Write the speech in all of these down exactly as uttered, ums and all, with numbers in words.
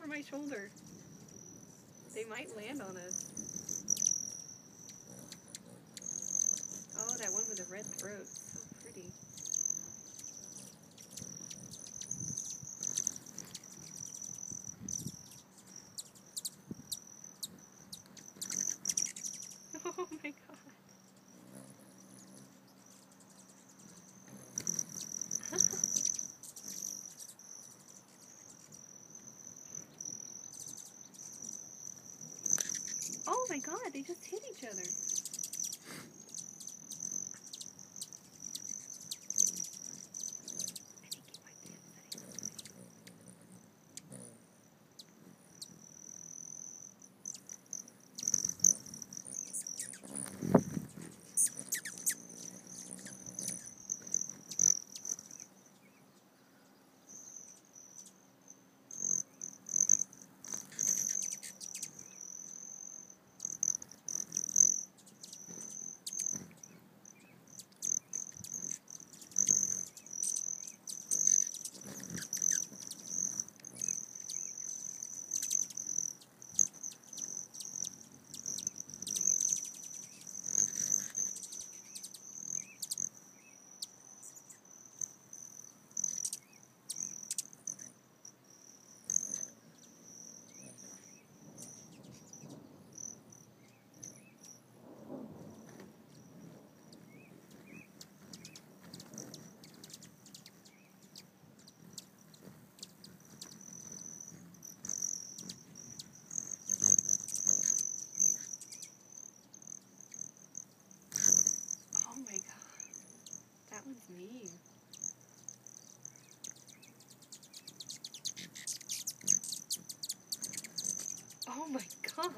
over my shoulder. They might land on us. Oh, that one with the red throat. So pretty. Oh my god. Oh my god, they just hit each other. That one's mean. Oh my god.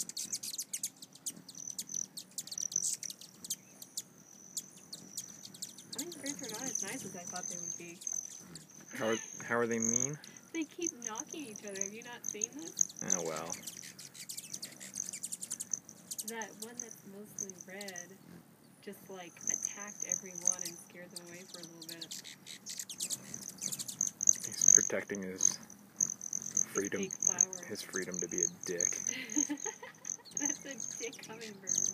Hummingbirds are not as nice as I thought they would be. How are, how are they mean? They keep knocking each other. Have you not seen this? Oh well. That one that's mostly red just like attacked everyone and scared them away for a little bit. He's protecting his freedom, his freedom to be a dick. That's a dick hummingbird.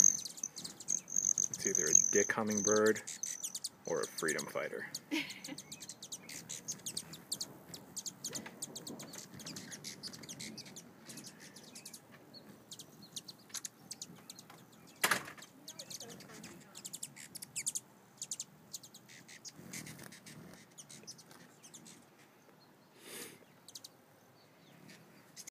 It's either a dick hummingbird or a freedom fighter.